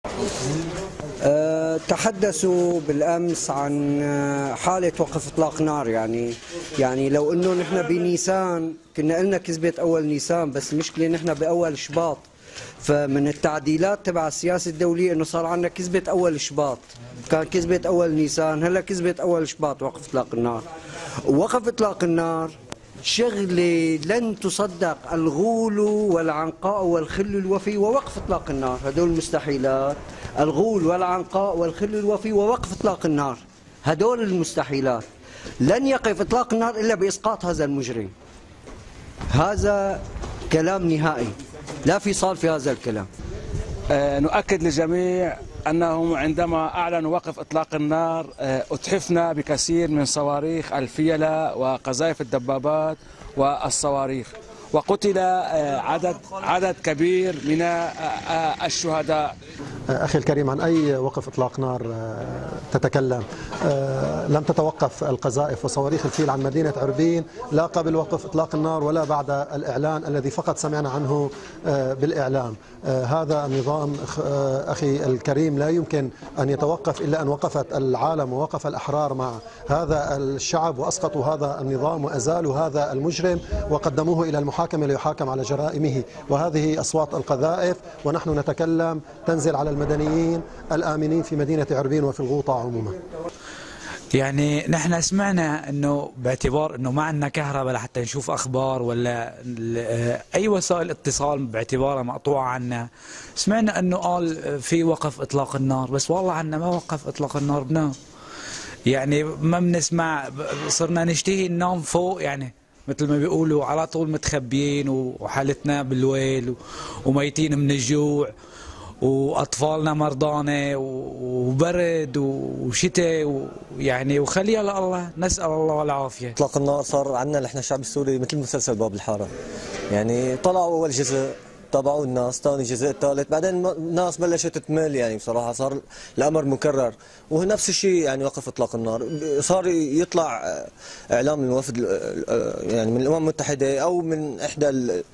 تحدثوا بالأمس عن حالة وقف إطلاق نار. يعني لو إنه نحن بنيسان كنا قلنا كذبت أول نيسان، بس المشكلة نحن بأول شباط. فمن التعديلات تبع السياسة الدولية إنه صار عندنا كذبة أول شباط، كان كذبة أول نيسان، هلا كذبة أول شباط وقف إطلاق النار. ووقف إطلاق النار شغلة لن تصدق، الغول والعنقاء والخل الوفي ووقف إطلاق النار، هدول مستحيلات. الغول والعنقاء والخل الوفي ووقف إطلاق النار، هدول المستحيلات. لن يقف إطلاق النار إلا بإسقاط هذا المجرم. هذا كلام نهائي، لا فصال في هذا الكلام. نؤكد للجميع أنهم عندما أعلنوا وقف إطلاق النار أتحفنا بكثير من صواريخ الفيلة وقذائف الدبابات والصواريخ، وقتل عدد كبير من الشهداء. أخي الكريم، عن أي وقف إطلاق نار تتكلم؟ لم تتوقف القذائف وصواريخ الفيل عن مدينة عربين لا قبل وقف إطلاق النار ولا بعد الإعلان الذي فقط سمعنا عنه بالإعلام. هذا النظام أخي الكريم لا يمكن أن يتوقف إلا أن وقفت العالم ووقف الأحرار مع هذا الشعب وأسقطوا هذا النظام وأزالوا هذا المجرم وقدموه إلى المحاكمة ليحاكم على جرائمه. وهذه أصوات القذائف، ونحن نتكلم تنزل على المدنيين الآمنين في مدينة عربين وفي الغوطة عموما. يعني نحن سمعنا انه باعتبار انه ما عندنا كهرباء لحتى نشوف اخبار ولا اي وسائل اتصال باعتبارها مقطوعه عنا، سمعنا انه قال في وقف اطلاق النار، بس والله عنا ما وقف اطلاق النار بنام. يعني ما بنسمع، صرنا نشتهي ننام فوق، يعني مثل ما بيقولوا على طول متخبيين وحالتنا بالويل وميتين من الجوع واطفالنا مرضانه وبرد وشتاء يعني وخليها لله، نسال الله العافيه. اطلاق النار صار عندنا نحن الشعب السوري مثل مسلسل باب الحاره، يعني طلعوا اول جزء تابعوا الناس، ثاني جزء، ثالث، بعدين الناس بلشت تمل، يعني بصراحه صار الامر مكرر. ونفس الشيء يعني وقف اطلاق النار، صار يطلع اعلام من وفد يعني من الامم المتحده او من احدى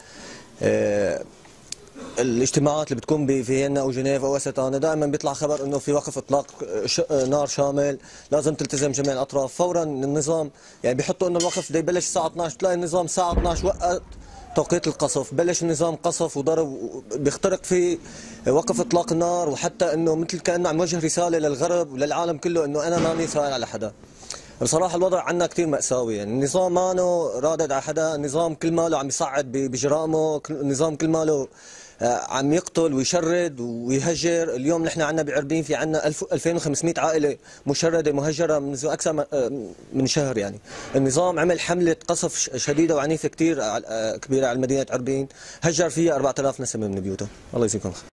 الاجتماعات اللي بتكون بفيينا او جنيف او استانا، دائما بيطلع خبر انه في وقف اطلاق نار شامل، لازم تلتزم جميع الاطراف. فورا النظام يعني بيحطوا انه الوقف بده يبلش الساعه 12، تلاقي النظام الساعه 12 وقت توقيت القصف، بلش النظام قصف وضرب، بيخترق في وقف اطلاق النار، وحتى انه مثل كانه عم يوجه رساله للغرب وللعالم كله انه انا ماني سائل على حدا. بصراحه الوضع عندنا كثير مأساوي، يعني النظام مانو رادد على حدا، النظام كل ماله عم يصعد بجرائمه، النظام كل ماله عم يقتل ويشرد ويهجر. اليوم نحن عندنا بعربين في عندنا 2500 عائله مشرده مهجره منذ اكثر من شهر. يعني النظام عمل حمله قصف شديده وعنيفه كثير كبيره على مدينه عربين، هجر فيها 4000 نسمه من بيوتها. الله يجزيكم خير.